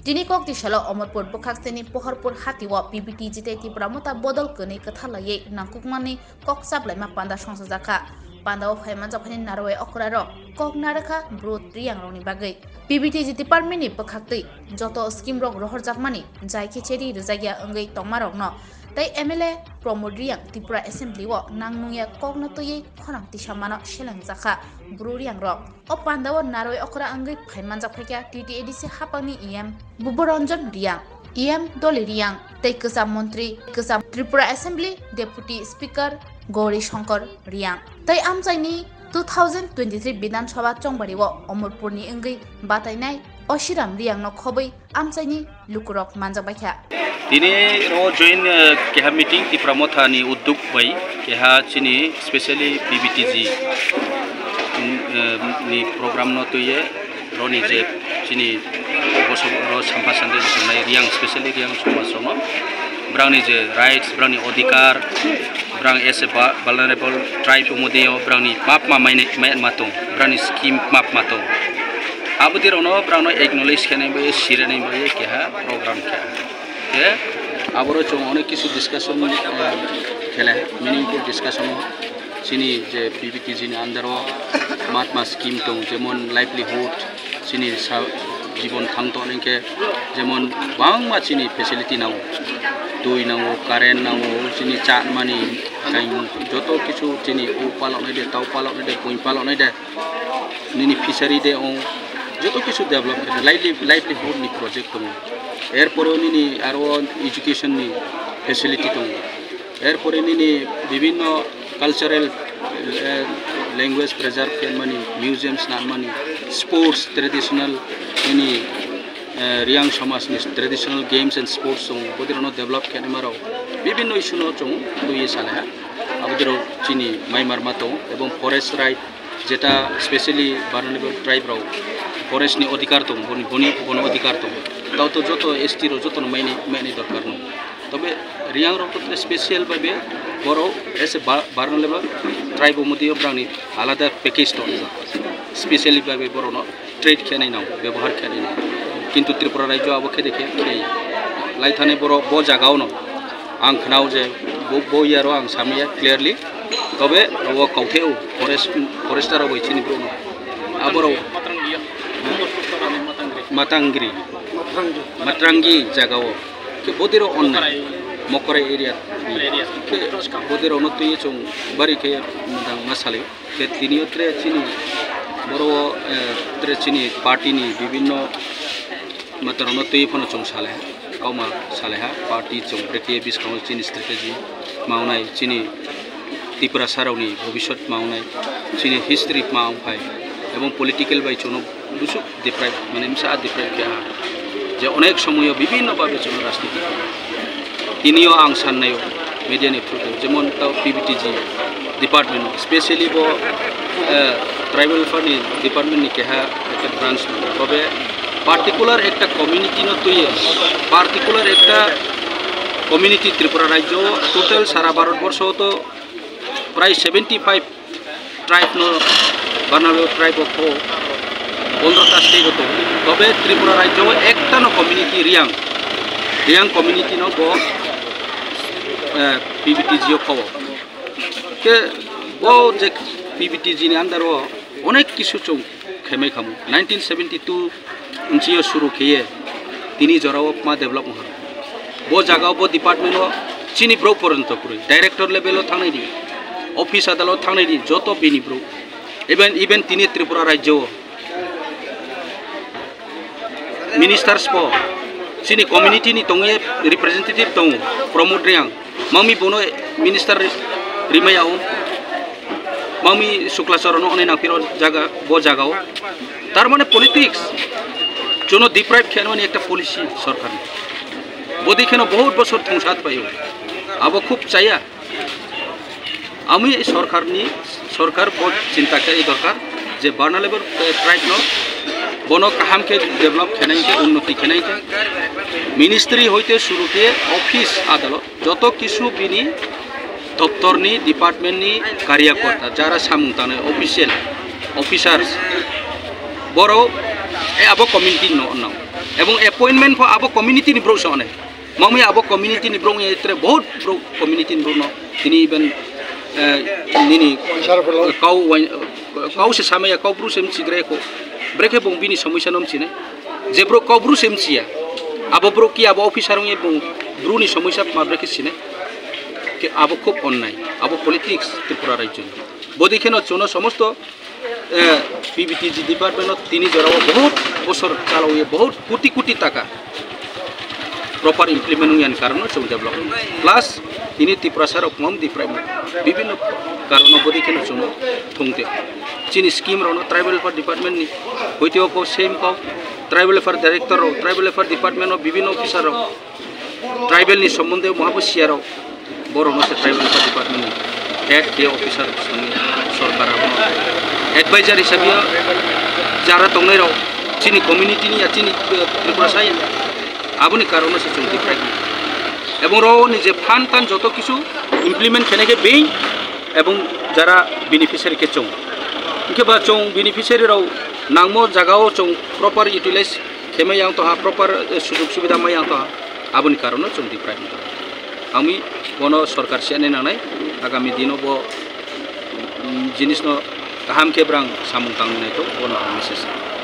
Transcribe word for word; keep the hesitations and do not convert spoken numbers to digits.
Dini kok di shala Omotpur Bukak Seni Pohorpur Hatiwa P B T J T Pramota Bodol Kene Kathalaye Nangkukmani Kok Sablai Mapanda Songsajaka Pandao Haiman Japani Narwe Okraro Kok Naraka Bro Triang Roni Bagai P B T J Department ni Pakakti Joto Skim Rok Rohor Jakmani Jai Kicheri Rizaya Engai Tomarok no Tai M L A Promodriang Tipura Assembly wo Nangnuya Kok Natuye Khorang Tishamano Shelang Jaka Bro Riang Rok O Pandao Narwe Okra Engai Haiman Japaka T T A D C Hapani E M Buboranjan Riang E M Doli Riang Tai Kesam Montri Kesam Tripura Assembly Deputy Speaker Gauri Shankar Riang Tai Amchaini two thousand twenty-three Bidhan Sabha Chongbari wo Omorpur ni Engai Batainai Oshiram Riang no Khobai Amchaini Lukurok Manjabakha Dini ro join keha meeting ti pramotha ni udduk bai keha chini specially P B T G ni program no to ye ro ni je chini boso ro sampasan de sunai riang specially riang somasono brang ni je rights brang ni odhikar brang as a vulnerable tribe umodeo brang ni map ma maine matung brang ni scheme map matung abudir ono brang no acknowledge kene bai sire nei bai keha program kya ke aboro chong onek kisu discussion khela meaningful discussion chini je P B T G ni andaro matma scheme tong jemon livelihood chini জীবন থাংতো অনেকে যেমন বাংমা চিনি facility নাও দুই নাও current নাও চিনি চা মানি গাই যত কিছু চিনি ও পালন দে তাও পালন দে পুই পালন দে নিনি ফিশারি দে ও যত কিছু ডেভেলপ করে লাইভলি লাইভলিহুড নি প্রজেক্ট তো এরপরে নিনি আরো এডুকেশন নি ফ্যাসিলিটি তো এরপরে নিনি বিভিন্ন cultural language preserve can money museums na money sports traditional any riang samas ni traditional games and sports song bodiro no develop can maro bibinno issue no chong duye sala abodiro chini maimar mato ebong forest right jeta specially vulnerable tribe ro forest ni odhikar to boni boni bono odhikar to tao to joto st ro joto no maini maini dorkar no তবে Reang rock special ভাবে বড় এসে vulnerable tribe মধ্যে ব্রানি আলাদা package তো specially ভাবে বড় ন ট্রেড খেনাই নাও ব্যবহার খেনাই নাও কিন্তু ত্রিপুরা রাজ্য আবকে দেখে খেই লাইথানে বড় ব জায়গাও ন আং খনাও যে ব ইয়ারো আং সামিয়া ক্লিয়ারলি তবে ও কাউথেও ফরেস্ট ফরেস্টার বইছিনি ব্রো ন আবরো মাতাঙ্গি মাতরাঙ্গি জায়গাও ke bodiro onna mokore area ke bodiro no tuye chung bari ke mudang masale ke tinio tre chini boro tre chini party ni bibinno mataro no tuye phono chung sale kauma sale ha party chung prekiye biskau chini strategy maunai chini tripura sarauni bhobishot maunai chini history maung phai ebong political bai chuno dusu deprive mane misa deprive ke যে অনেক সময় বিভিন্ন ভাবে চলে রাজনীতি তিনিও আং সান্নায় media নেতৃত্ব যেমন তাও P B T G department specially বো ট্রাইবাল ফানি ডিপার্টমেন্ট নি কেহা একটা ব্রাঞ্চ তবে পার্টিকুলার একটা কমিউনিটি ন তুই পার্টিকুলার একটা কমিউনিটি ত্রিপুরা রাজ্য টোটাল সারা ভারতবর্ষ তো প্রায় সেভেন্টি ফাইভ ট্রাইব ন বানাবে ট্রাইব অফ পনেরোটা স্টেট হতো তবে ত্রিপুরা রাজ্য একটা ন কমিউনিটি রিয়াং রিয়াং কমিউনিটি ন ব P B T G খাব কে ও যে P B T G ni আন্দারও অনেক কিছু চৌ খেমে খামু nineteen seventy-two উনচিও শুরু খেয়ে তিনি জরাও মা ডেভেলপ হল ব জায়গাও ব ডিপার্টমেন্ট চিনি ব্রো পর্যন্ত করে ডাইরেক্টর লেভেলও থানাই দি অফিস আদালত থানাই দি যত বিনি ব্রো ইভেন ইভেন তিনি ত্রিপুরা রাজ্য ministers po sini community ni tongye representative tong promote riang mami bono minister rimayao mami suklasarono one na piro jaga bo jagao tar mane politics jono deprive kheno ni ekta policy sarkar bodi kheno bahut bochor thungsat payo abo khub chaya ami sarkar ni sarkar bo chinta kai dorkar je vulnerable tribe no বনো কাহাম কে develop খেনাই কে উন্নতি খেনাই কে ministry হইতে শুরু কে office আদালত যত কিছু বিনি দপ্তর নি ডিপার্টমেন্ট নি কার্যকর্তা যারা সামুতানে অফিসিয়াল অফিসার্স বড় এ আবো কমিউনিটি ন एवं अपॉइंटमेंट फॉर आबो कम्युनिटी नि ब्रो सोने मम्मी आबो कम्युनिटी नि ब्रो ये इतरे बहुत ब्रो कम्युनिटी ब्रो नो तिनी इवन निनी काउ काउ से सामे या काउ ब्रो सेम सिग्रे को ब्रेके बंग बिनी समस्या नम चिने जे ब्रो काउ ब्रो सेम चिया आबो ब्रो की आबो ऑफिसर ये बंग ब्रो नि समस्या मा ब्रेके चिने कि आबो खूब अन्याय आबो पॉलिटिक्स त्रिपुरा राज्य बदि खेनो चुनो समस्त पीबीटी जी डिपार्टमेंट तीन जराव बहुत बसर चालू बहुत कोटी कोटी टाका प्रॉपर इम्प्लीमेंट हुई कारण जो डेवलप प्लस तीन त्रिपुरा सर मम डिपार्टमेंट विभिन्न कारण बदि खेनो चुनो थोंते चीनी स्कीम रो ट्राइबल अफेयर डिपार्टमेंट नि होइते को सेम को ट्राइबल अफेयर डायरेक्टर रो ट्राइबल अफेयर डिपार्टमेंट रो विभिन्न ऑफिसर रो ट्राइबल नि संबंध महाबसिया रो बर से ट्राइबल अफेयर डिपार्टमेंट हेड बे ऑफिसर सरकार एडवाइजर हिसाब जरा तंगनाय राव चीनी कम्युनिटी नि चीनी त्रिपुरा साई आबुनि कारण से जों डिफ्राइड एवं रो निजे फान तान जतो किछु इम्प्लीमेंट खेने के बे एवं जरा बेनिफिशियरी के चों इनके बा चों बेनिफिशियरी राव नांगमो जगाओ चों प्रॉपर यूटिलाइज खेमे yang तो हा प्रॉपर सुजुग सुविधा मा yang तो हा आबुनि कारण जों डिफ्राइड आमी कोनो सरकार से नानाय आगामी दिनो बो जिनिस न गाहाम के ब्रां सामुं तांनायखौ बनो मेसेज